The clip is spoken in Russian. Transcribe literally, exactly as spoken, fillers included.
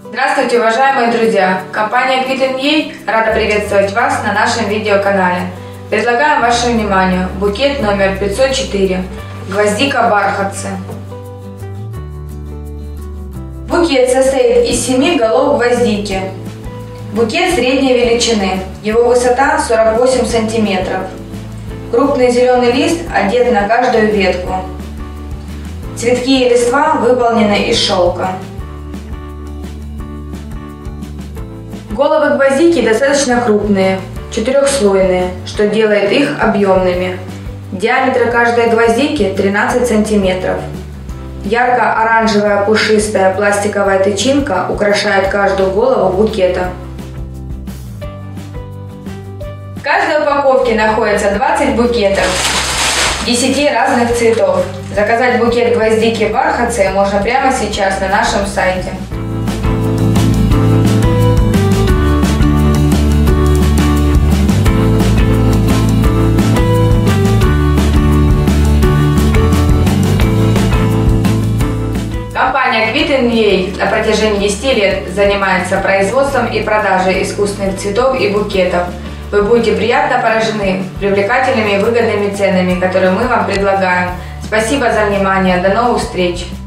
Здравствуйте, уважаемые друзья! Компания Квит энд Ей рада приветствовать вас на нашем видеоканале. Предлагаем вашему вниманию букет номер пятьсот четыре «Гвоздика бархатцы». Букет состоит из семи голов гвоздики. Букет средней величины, его высота сорок восемь сантиметров. Крупный зеленый лист одет на каждую ветку. Цветки и листва выполнены из шелка. Головы гвоздики достаточно крупные, четырехслойные, что делает их объемными. Диаметр каждой гвоздики тринадцать сантиметров. Ярко-оранжевая пушистая пластиковая тычинка украшает каждую голову букета. В каждой упаковке находится двадцать букетов десяти разных цветов. Заказать букет гвоздики бархатцы можно прямо сейчас на нашем сайте. Компания Квит энд Ей на протяжении десяти лет занимается производством и продажей искусственных цветов и букетов. Вы будете приятно поражены привлекательными и выгодными ценами, которые мы вам предлагаем. Спасибо за внимание. До новых встреч!